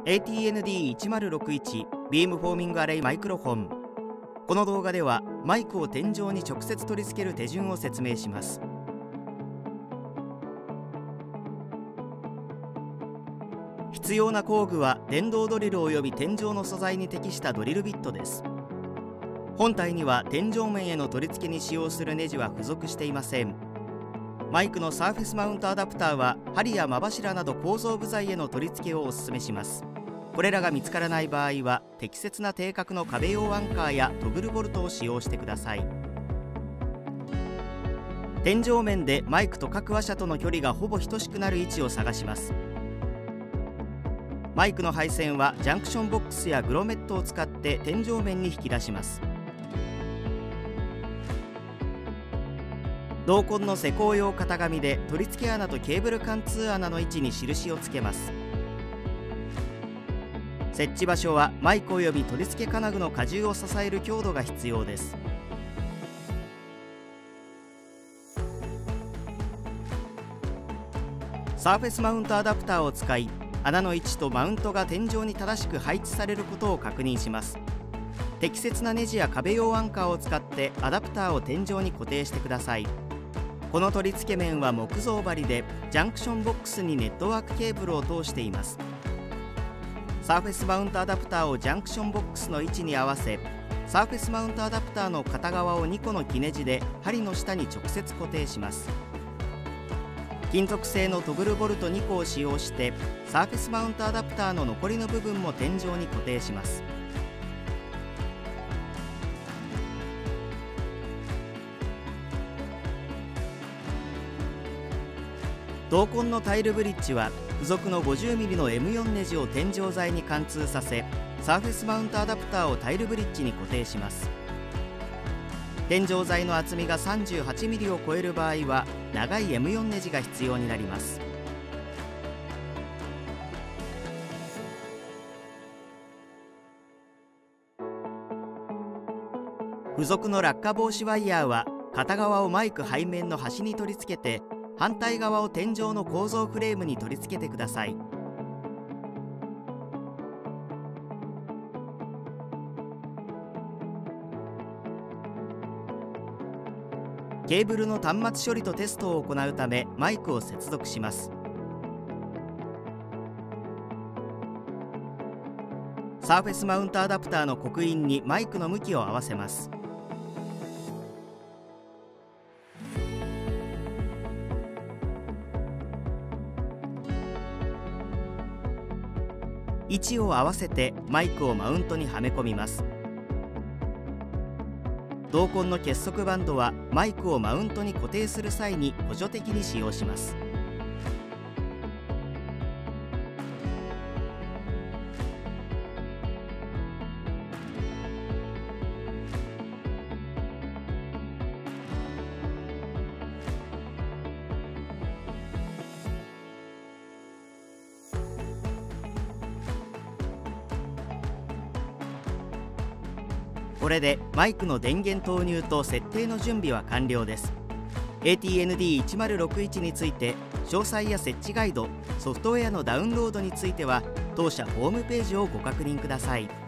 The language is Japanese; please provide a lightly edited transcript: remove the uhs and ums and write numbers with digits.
AT&D1061 ビームフォーミングアレイマイクロフォン。この動画ではマイクを天井に直接取り付ける手順を説明します。必要な工具は電動ドリルおよび天井の素材に適したドリルビットです。本体には天井面への取り付けに使用するネジは付属していません。マイクのサーフェスマウントアダプターは針や間柱など構造部材への取り付けをお勧めします。これらが見つからない場合は適切な定格の壁用アンカーやトグルボルトを使用してください。天井面でマイクと各話者との距離がほぼ等しくなる位置を探します。マイクの配線はジャンクションボックスやグロメットを使って天井面に引き出します。同梱の施工用型紙で取り付け穴とケーブル貫通穴の位置に印をつけます。設置場所はマイクおよび取り付け金具の荷重を支える強度が必要です。サーフェスマウントアダプターを使い、穴の位置とマウントが天井に正しく配置されることを確認します。適切なネジや壁用アンカーを使ってアダプターを天井に固定してください。この取り付け面は木造張りでジャンクションボックスにネットワークケーブルを通しています。サーフェスマウントアダプターをジャンクションボックスの位置に合わせ、サーフェスマウントアダプターの片側を2個の木ネジで針の下に直接固定します。金属製のトグルボルト2個を使用してサーフェスマウントアダプターの残りの部分も天井に固定します。同梱のタイルブリッジは付属の 50mm の M4 ネジを天井材に貫通させ、サーフェスマウントアダプターをタイルブリッジに固定します。天井材の厚みが 38mm を超える場合は長い M4 ネジが必要になります。付属の落下防止ワイヤーは片側をマイク背面の端に取り付けて、反対側を天井の構造フレームに取り付けてください。ケーブルの端末処理とテストを行うためマイクを接続します。サーフェスマウントアダプターの刻印にマイクの向きを合わせます。位置を合わせてマイクをマウントにはめ込みます。同梱の結束バンドはマイクをマウントに固定する際に補助的に使用します。これでマイクの電源投入と設定の準備は完了です。AT&D1061 について詳細や設置ガイド、ソフトウェアのダウンロードについては当社ホームページをご確認ください。